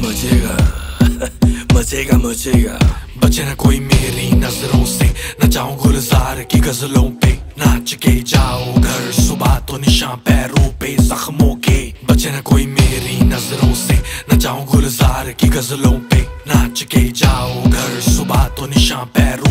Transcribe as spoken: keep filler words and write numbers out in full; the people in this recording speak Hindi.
मचेगा मचेगा मचेगा। बचे ना कोई मेरी नजरों से, न जाऊं गुलजार की गजलों पे। नाच के जाओ घर सुबह तो निशान पैरों पे जख्मों के। बचे ना कोई मेरी नजरों से, न जाऊं गुलजार की गजलों पे। नाच के जाओ घर सुबह तो निशान पैरों